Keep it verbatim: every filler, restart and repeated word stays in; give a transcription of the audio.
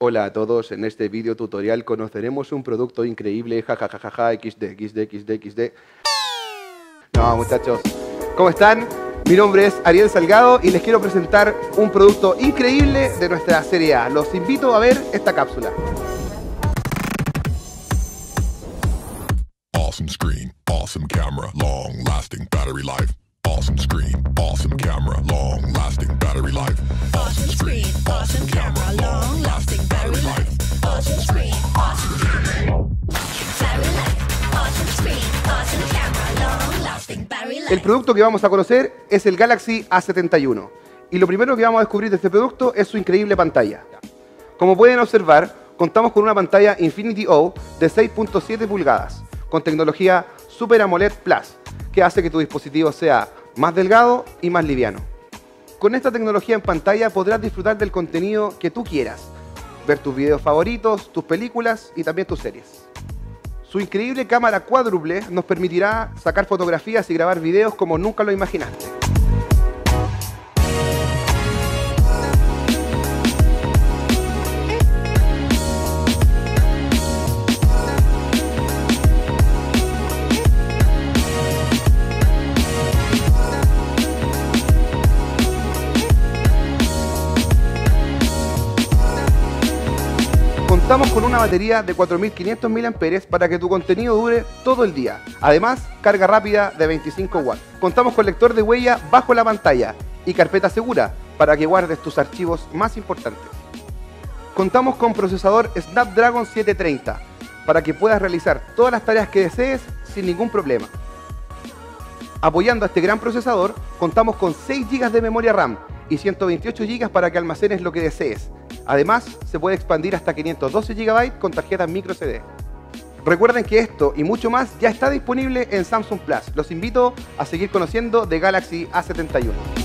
Hola a todos, en este video tutorial conoceremos un producto increíble, jajajaja, xd, xd, xd, xd. No, muchachos, ¿cómo están? Mi nombre es Ariel Salgado y les quiero presentar un producto increíble de nuestra serie A. Los invito a ver esta cápsula. Awesome screen, awesome camera, long lasting battery life. Awesome screen, awesome camera, long lasting battery life. Awesome screen, awesome camera, long lasting battery life. Awesome screen, awesome camera, battery life. Awesome screen, awesome camera, long lasting battery life. El producto que vamos a conocer es el Galaxy A setenta y uno. Y lo primero que vamos a descubrir de este producto es su increíble pantalla. Como pueden observar, contamos con una pantalla Infinity O de seis punto siete pulgadas, con tecnología Super AMOLED Plus, que hace que tu dispositivo sea más delgado y más liviano. Con esta tecnología en pantalla podrás disfrutar del contenido que tú quieras, ver tus videos favoritos, tus películas y también tus series. Su increíble cámara cuádruple nos permitirá sacar fotografías y grabar videos como nunca lo imaginaste. Contamos con una batería de cuatro mil quinientos miliamperios hora para que tu contenido dure todo el día. Además, carga rápida de veinticinco watts. Contamos con lector de huella bajo la pantalla y carpeta segura para que guardes tus archivos más importantes. Contamos con procesador Snapdragon setecientos treinta para que puedas realizar todas las tareas que desees sin ningún problema. Apoyando a este gran procesador, contamos con seis gigas de memoria RAM y ciento veintiocho gigas para que almacenes lo que desees. Además, se puede expandir hasta quinientos doce gigabytes con tarjetas micro C D. Recuerden que esto y mucho más ya está disponible en Samsung Plus. Los invito a seguir conociendo de Galaxy A setenta y uno.